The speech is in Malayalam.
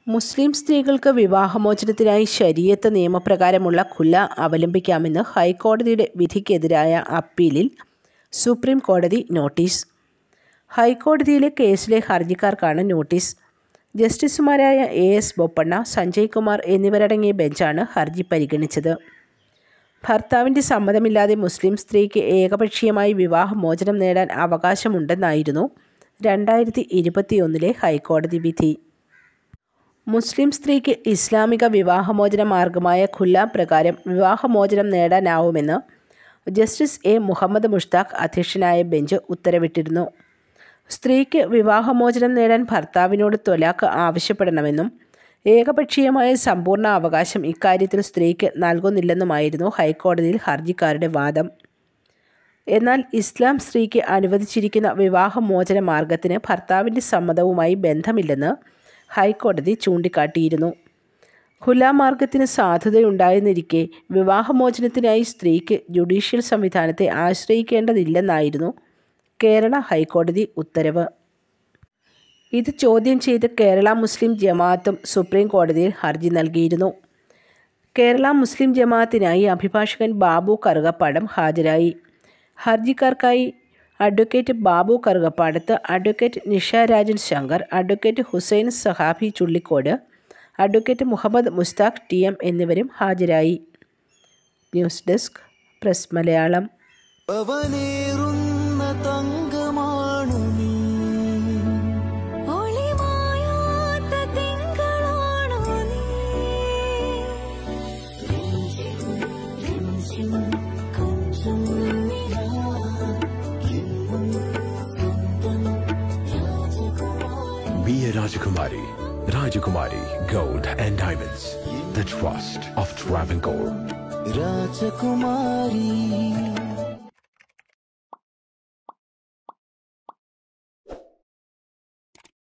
മുസ്ലിം സ്ത്രീകൾക്ക് വിവാഹമോചനത്തിനായി ശരീഅത്ത് നിയമപ്രകാരമുള്ള ഖുല അവലംബിക്കാമെന്ന് ഹൈക്കോടതിയുടെ വിധിക്കെതിരായ അപ്പീലിൽ സുപ്രീം കോടതി നോട്ടീസ്. ഹൈക്കോടതിയിലെ കേസിലെ ഹർജിക്കാർക്കാണ് നോട്ടീസ്. ജസ്റ്റിസുമാരായ AS ബൊപ്പണ്ണ, സഞ്ജയ് കുമാർ എന്നിവരടങ്ങിയ ബെഞ്ചാണ് ഹർജി പരിഗണിച്ചത്. ഭർത്താവിൻ്റെ സമ്മതമില്ലാതെ മുസ്ലിം സ്ത്രീക്ക് ഏകപക്ഷീയമായി വിവാഹമോചനം നേടാൻ അവകാശമുണ്ടെന്നായിരുന്നു 2021 ഹൈക്കോടതി വിധി. മുസ്ലിം സ്ത്രീക്ക് ഇസ്ലാമിക വിവാഹമോചന മാർഗമായ ഖുല പ്രകാരം വിവാഹമോചനം നേടാനാവുമെന്ന് ജസ്റ്റിസ് A മുഹമ്മദ് മുഷ്താഖ് അധ്യക്ഷനായ ബെഞ്ച് ഉത്തരവിട്ടിരുന്നു. സ്ത്രീക്ക് വിവാഹമോചനം നേടാൻ ഭർത്താവിനോട് ത്വലാഖ് ആവശ്യപ്പെടണമെന്നും ഏകപക്ഷീയമായ സമ്പൂർണ്ണ അവകാശം ഇക്കാര്യത്തിൽ സ്ത്രീക്ക് നൽകുന്നില്ലെന്നുമായിരുന്നു ഹൈക്കോടതിയിൽ ഹർജിക്കാരുടെ വാദം. എന്നാൽ ഇസ്ലാം സ്ത്രീക്ക് അനുവദിച്ചിരിക്കുന്ന വിവാഹമോചന മാർഗത്തിന് ഭർത്താവിൻ്റെ സമ്മതവുമായി ബന്ധമില്ലെന്ന് ഹൈക്കോടതി ചൂണ്ടിക്കാട്ടിയിരുന്നു. ഖുല മാർഗത്തിന് സാധുതയുണ്ടായെന്നിരിക്കെ വിവാഹമോചനത്തിനായി സ്ത്രീക്ക് ജുഡീഷ്യൽ സംവിധാനത്തെ ആശ്രയിക്കേണ്ടതില്ലെന്നായിരുന്നു കേരള ഹൈക്കോടതി ഉത്തരവ്. ഇത് ചോദ്യം ചെയ്ത് കേരള മുസ്ലിം ജമാഅത്തും സുപ്രീം കോടതിയിൽ ഹർജി നൽകിയിരുന്നു. കേരള മുസ്ലിം ജമാഅത്തിനായി അഭിഭാഷകൻ ബാബു കറുകപ്പാടം ഹാജരായി. ഹർജിക്കാർക്കായി അഡ്വക്കേറ്റ് ബാബു കറുകപ്പാടത്ത്, advocate Nisha Rajan Shankar, advocate Hussain Sahabi Chullikode, advocate Muhammad Mustaq TM എന്നിവരും ഹാജരായി. News desk press Malayalam. Be a Rajakumari. Rajakumari Gold and Diamonds. The trust of Travancore. Rajakumari.